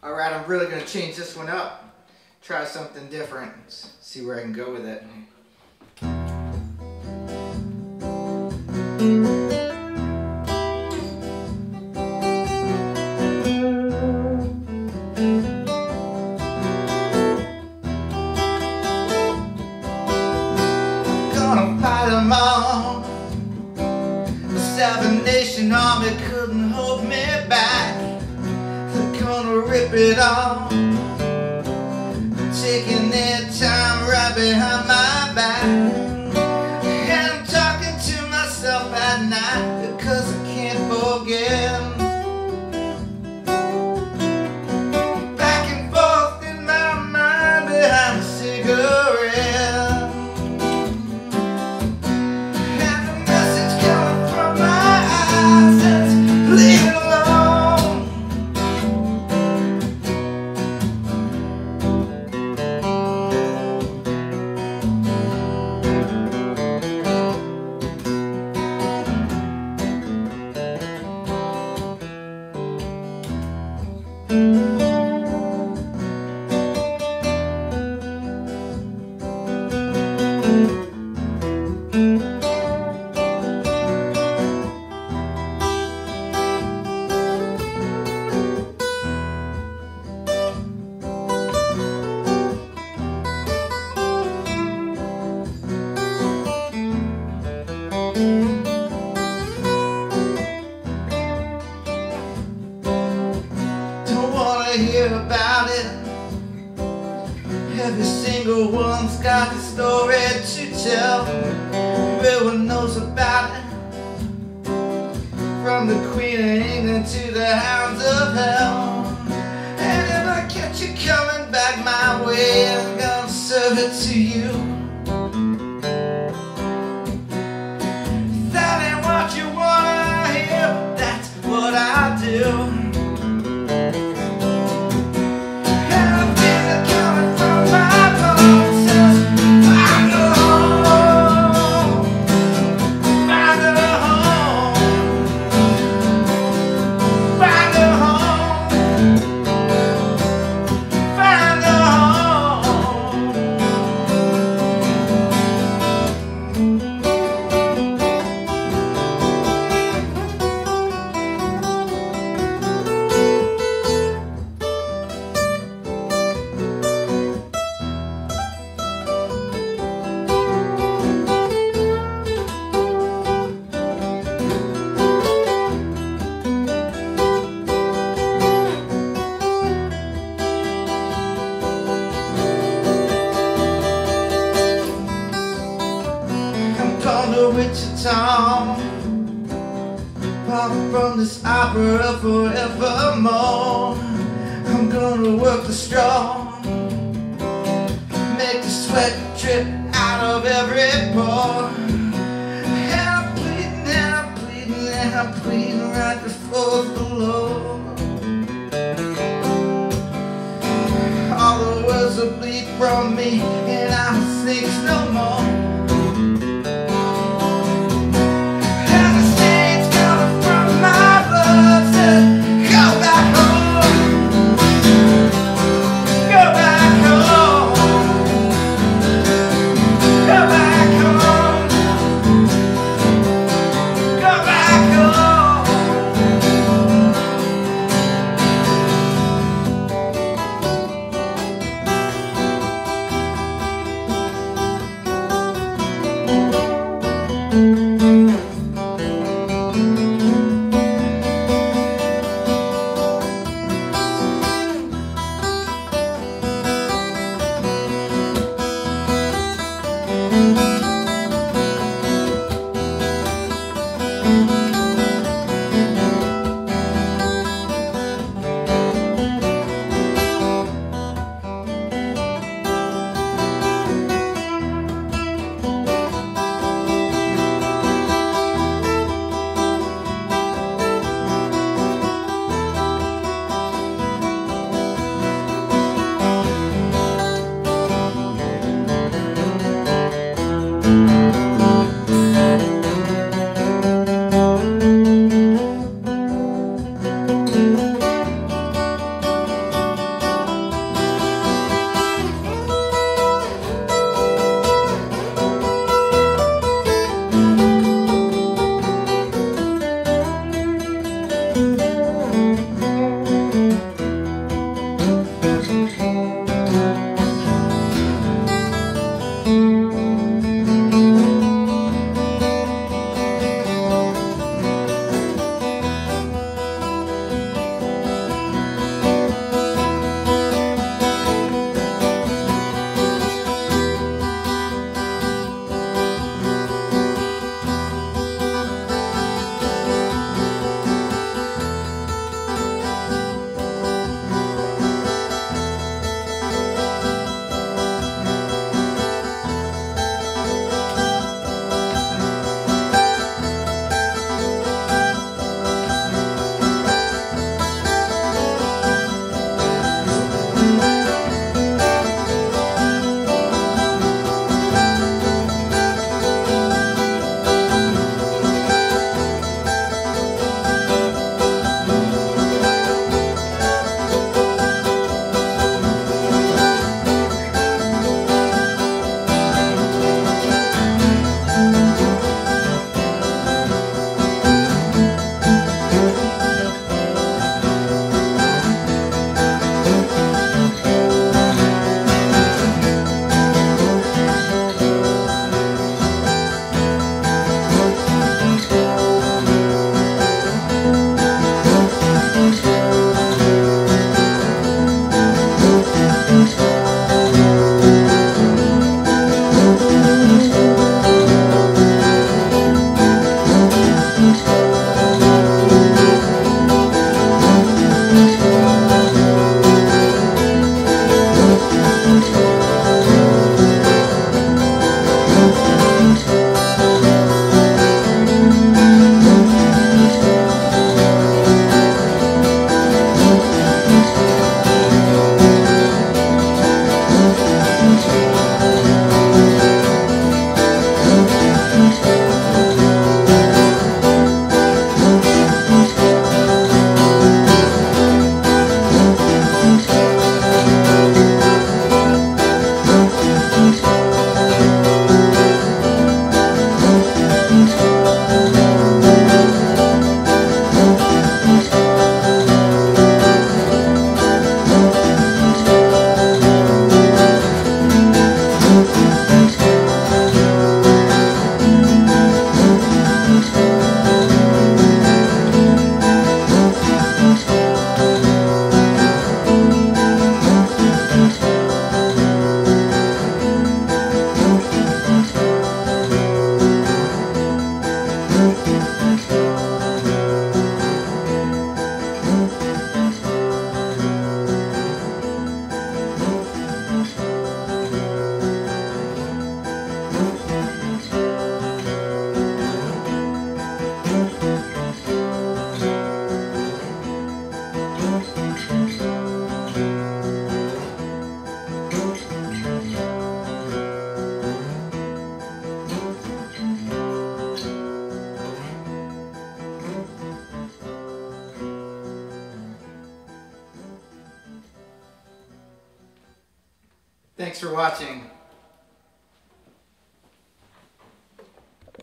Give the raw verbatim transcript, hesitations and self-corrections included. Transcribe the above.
Alright, I'm really going to change this one up. Try something different. See where I can go with it. Gonna fight them all. The Seven Nation Army couldn't hold me back. They're gonna rip it off, taking their time right behind my back. And I'm talking to myself at night because I can't forget. Back and forth in my mind behind a cigarette. And the message coming from my eyes says, leave it alone. Hear about it. Every single one's got a story to tell. Everyone knows about it, from the Queen of England to the hounds of hell. And if I catch you coming back my way, I'm gonna serve it to you. If that ain't what you wanna hear, that's what I do. Wichita, far from this opera forevermore. I'm gonna work the straw, make the sweat drip out of every pore. And I'm bleeding, and I'm bleeding, and I'm bleeding right before the Lord. All the words will bleed from me, and I think no more. Thanks for watching.